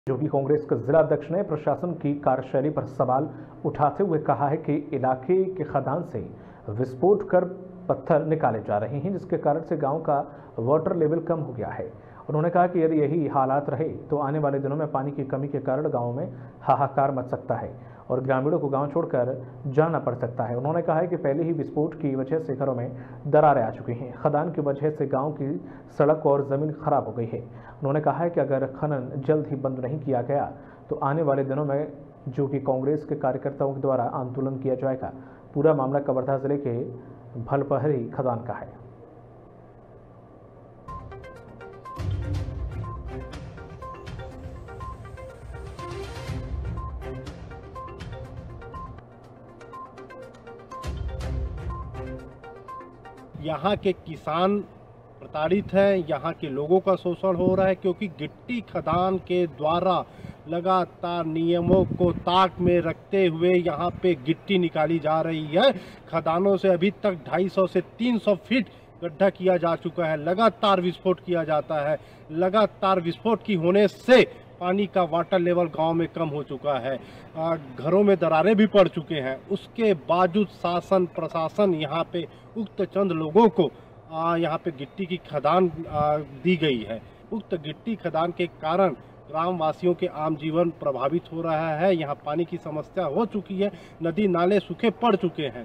जो कि कांग्रेस के जिला अध्यक्ष ने प्रशासन की कार्यशैली पर सवाल उठाते हुए कहा है कि इलाके के खदान से विस्फोट कर पत्थर निकाले जा रहे हैं, जिसके कारण से गांव का वाटर लेवल कम हो गया है। उन्होंने कहा कि यदि यही हालात रहे तो आने वाले दिनों में पानी की कमी के कारण गांव में हाहाकार मच सकता है और ग्रामीणों को गांव छोड़कर जाना पड़ सकता है। उन्होंने कहा है कि पहले ही विस्फोट की वजह से घरों में दरारें आ चुकी हैं। खदान की वजह से गांव की सड़क और ज़मीन खराब हो गई है। उन्होंने कहा है कि अगर खनन जल्द ही बंद नहीं किया गया तो आने वाले दिनों में जो कि कांग्रेस के कार्यकर्ताओं के द्वारा आंदोलन किया जाएगा। पूरा मामला कवर्धा जिले के भलपहरी खदान का है। यहाँ के किसान प्रताड़ित हैं, यहाँ के लोगों का शोषण हो रहा है क्योंकि गिट्टी खदान के द्वारा लगातार नियमों को ताक में रखते हुए यहाँ पे गिट्टी निकाली जा रही है। खदानों से अभी तक 250 से 300 फीट गड्ढा किया जा चुका है। लगातार विस्फोट किया जाता है। लगातार विस्फोट की होने से पानी का वाटर लेवल गांव में कम हो चुका है। घरों में दरारें भी पड़ चुके हैं। उसके बावजूद शासन प्रशासन यहाँ पे उक्त चंद लोगों को यहाँ पे गिट्टी की खदान दी गई है। उक्त गिट्टी खदान के कारण ग्रामवासियों के आम जीवन प्रभावित हो रहा है। यहाँ पानी की समस्या हो चुकी है। नदी नाले सूखे पड़ चुके हैं।